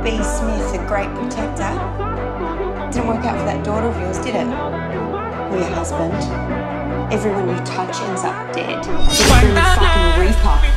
B. Smith, the great protector. Didn't work out for that daughter of yours, did it? Or your husband. Everyone you touch ends up dead. You're the fucking reaper.